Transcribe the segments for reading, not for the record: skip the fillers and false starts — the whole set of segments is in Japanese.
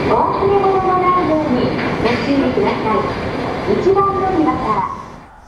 忘れ物のないようにご注意ください。一番乗り場から。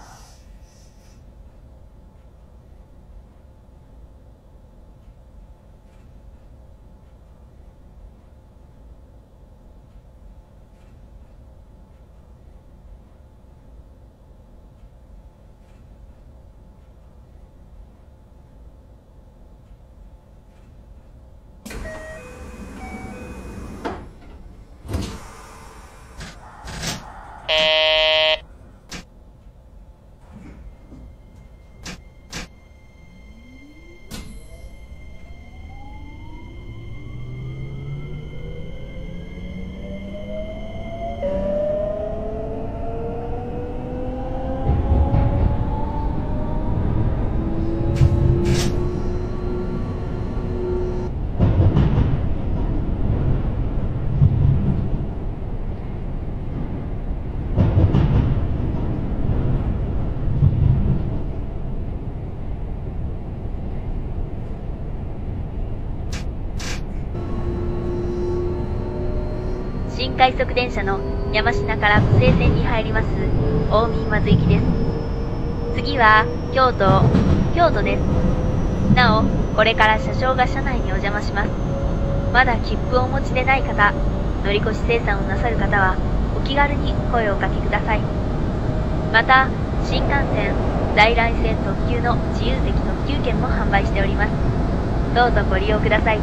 新快速電車の山科から武西線に入ります大見松行きです。次は京都です。なお、これから車掌が車内にお邪魔します。まだ切符をお持ちでない方、乗り越し精算をなさる方はお気軽に声をおかけください。また、新幹線、在来線特急の自由席特急券も販売しております。どうぞご利用ください。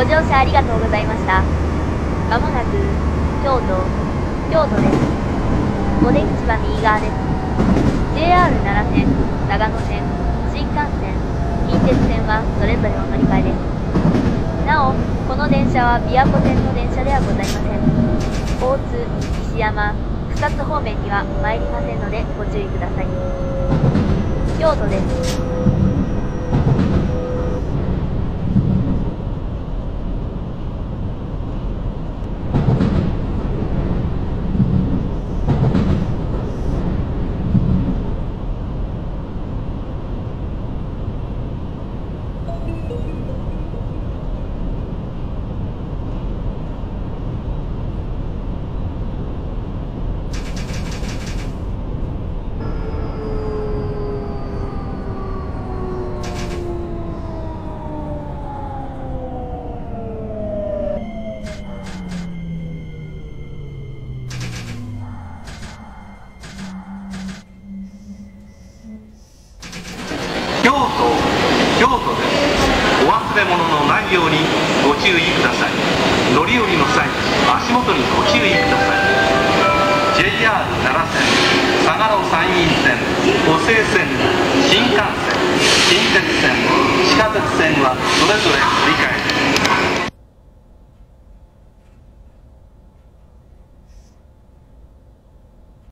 ご乗車ありがとうございました。まもなく、京都です。お出口は右側です。JR 奈良線、長野線、新幹線、近鉄線はそれぞれお乗り換えです。なお、この電車は琵琶湖線の電車ではございません。大津、石山、草津方面には参りませんのでご注意ください。京都です。 京都です。お忘れ物のないようにご注意ください。乗り降りの際、足元にご注意ください。 JR 奈良線、相模山陰線、湖西線、新幹線、近鉄線、地下鉄線はそれぞれ繰り